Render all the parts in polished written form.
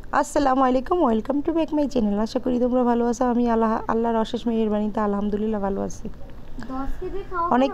আসসালামু আলাইকুম, welcome to back my channel. আশা করি তোমরা ভালো আছো। আমি আল্লাহর অশেষ মেহেরবানিতে আলহামদুলিল্লাহ ভালো আছি। অনেক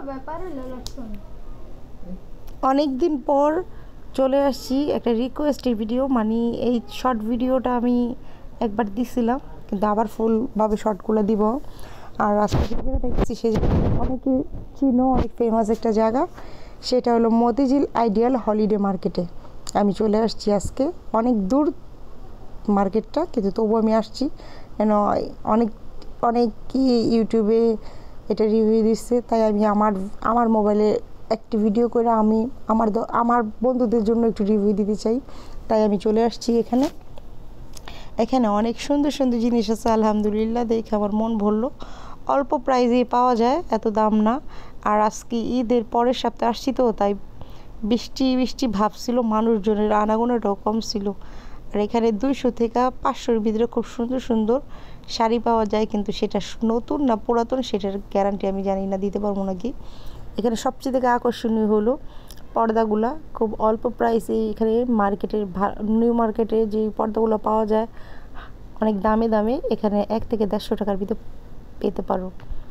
অনেক দিন পর চলে আসছি একটা রিকোয়েস্টের ভিডিও, মানে এই শর্ট ভিডিওটা আমি একবার দিছিলাম, কিন্তু আবার ফুলভাবে শর্টগুলো দিব। আর আজকে যে জায়গাটা গেছি সেই জায়গাটা অনেকে চিনো, অনেক ফেমাস একটা জায়গা, সেটা হলো মতিঝিল আইডিয়াল হলিডে মার্কেটে। আমি চলে আসছি আজকে, অনেক দূর মার্কেটটা, কিন্তু তবু আমি আসছি কেন, অনেক অনেকই ইউটিউবে এটা রিভিউ দিচ্ছে, তাই আমি আমার মোবাইলে একটি ভিডিও করে আমি আমার বন্ধুদের জন্য একটু রিভিউ দিতে চাই। তাই আমি চলে আসছি এখানে। এখানে অনেক সুন্দর সুন্দর জিনিস আছে, আলহামদুলিল্লাহ দেখে আমার মন ভরলো। অল্প প্রাইজে পাওয়া যায়, এত দাম না। আর আজকে ঈদের পরের সপ্তাহে আসছি তো, তাই বৃষ্টি বৃষ্টি ভাবছিল, মানুষজনের আনাগোনাটাও কম ছিল। আর এখানে 200 থেকে 500-র ভিতরে খুব সুন্দর সুন্দর শাড়ি পাওয়া যায়, কিন্তু সেটা নতুন না পুরাতন সেটার গ্যারান্টি আমি জানি না, দিতে পারবো নাকি। এখানে সবচেয়ে থেকে আকর্ষণীয় হলো পর্দাগুলা, খুব অল্প প্রাইসে এখানে নিউ মার্কেটে যে পর্দাগুলো পাওয়া যায় অনেক দামে দামে, এখানে 1 থেকে 150 টাকার ভিতরে পেতে পারো।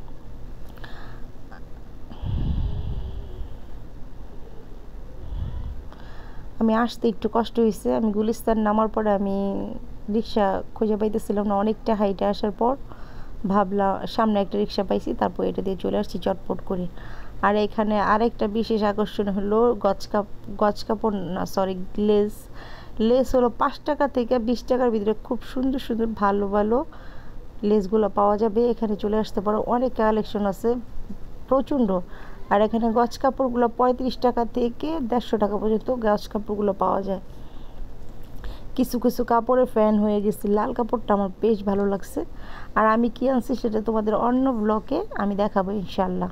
আমি আসতে একটু কষ্ট হয়েছে, আমি গুলিস্তান নামার পরে আমি রিক্সা খুঁজে পাইতেছিলাম না, অনেকটা হাইটে আসার পর ভাবলাম সামনে একটা রিক্সা পাইছি, তারপর এটা দিয়ে চলে আসছি চটপট করে। আর এখানে আরেকটা বিশেষ আকর্ষণ হলো গজ কাপড় না, সরি, লেস হলো 5 টাকা থেকে 20 টাকার ভিতরে খুব সুন্দর সুন্দর ভালো ভালো লেসগুলো পাওয়া যাবে। এখানে চলে আসতে পারো, অনেক কালেকশন আছে প্রচণ্ড। আর এখানে গজ কাপড়গুলো 35 টাকা থেকে 150 টাকা পর্যন্ত গজ কাপড়গুলো পাওয়া যায়। কিছু কিছু কাপড়ে ফ্যান হয়ে গেছি, লাল কাপড়টা আমার বেশ ভালো লাগছে। আর আমি কি আনছি সেটা তোমাদের অন্য ব্লগে আমি দেখাবো ইনশাল্লাহ।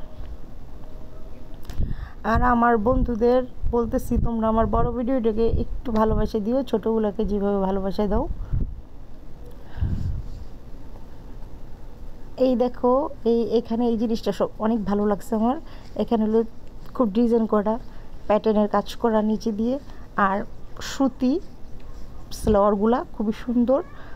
আর আমার বন্ধুদের বলতেছি, তোমরা আমার বড় ভিডিওটাকে একটু ভালোবাসা দিও, ছোটোগুলোকে যেভাবে ভালোবাসা দাও। এই দেখো, এখানে এই জিনিসটা সব অনেক ভালো লাগছে আমার। এখানে হলো খুব ডিজাইন করা, প্যাটার্নের কাজ করা নিচে দিয়ে, আর সুতি সালোয়ারগুলা খুবই সুন্দর।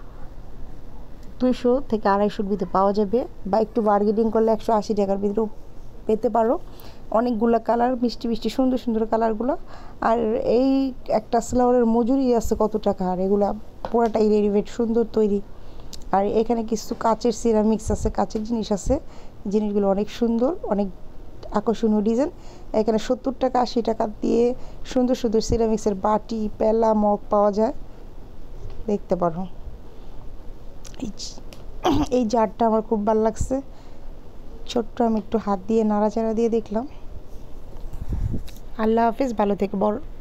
200 থেকে 250-র ভিতরে পাওয়া যাবে, বা একটু বার্গেনিং করলে 180 টাকার ভিতরেও পেতে পারো। অনেকগুলো কালার, মিষ্টি মিষ্টি সুন্দর সুন্দর কালারগুলো। আর এই একটা সালোয়ারের মজুরি আছে কত টাকা, আর এগুলা পুরাটাই রেডিমেড সুন্দর তৈরি। আর এখানে কিছু কাচের সিরামিক্স আছে, কাচের জিনিস আছে, জিনিসগুলো অনেক সুন্দর, অনেক আকর্ষণীয় ডিজাইন। এখানে 70 টাকা 80 টাকা দিয়ে সুন্দর সুন্দর সিরামিক্সের বাটি, পেলা, মগ পাওয়া যায়, দেখতে পারো। এই জারটা আমার খুব ভালো লাগছে, ছোট্ট, আমি একটু হাত দিয়ে নাড়াচাড়া দিয়ে দেখলাম। আল্লাহ হাফিজ, ভালো থেকে বড়।